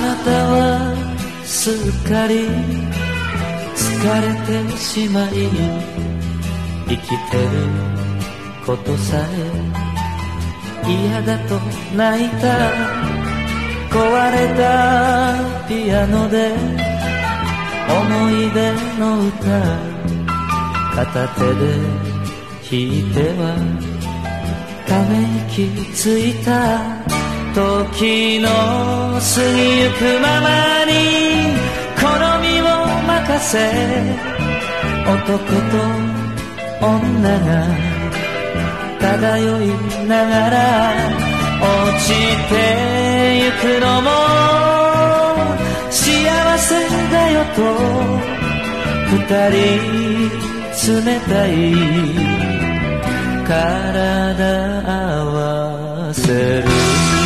なたはすっかり疲れてしまい、生きてることさえ嫌だと泣いた。壊れたピアノで思い出の歌片手で弾いてはため息ついた。時の過ぎゆくままに好みを任せ、男と女が漂いながら落ちてゆくのも幸せだよと二人冷たい体合わせる。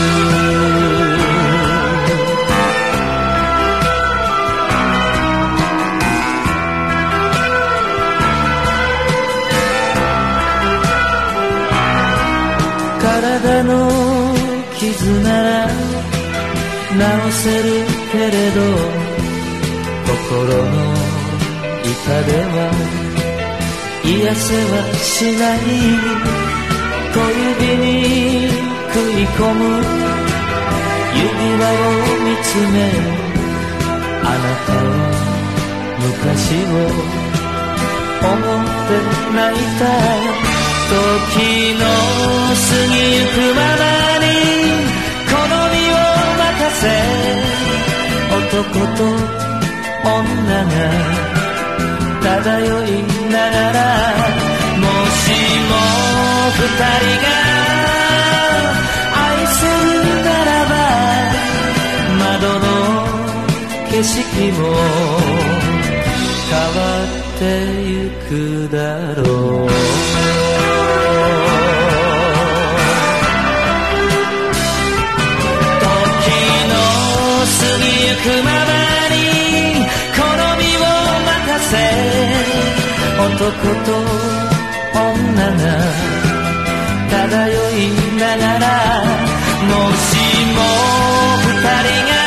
体の傷なら治せるけれど、心の痛では癒せはしない。小指に食い込む指輪を見つめ、あなたは昔を思って泣いた。時の過ぎゆくままに好みを任せ、男と女が漂いながら、もしも二人が愛せるならば、窓の景色も変わってゆくだろう。行くままに好みを任せ、男と女が漂いながら、もしも二人が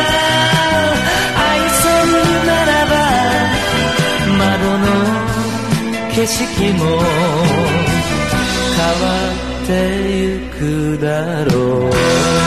愛せるならば、窓の景色も変わってゆくだろう。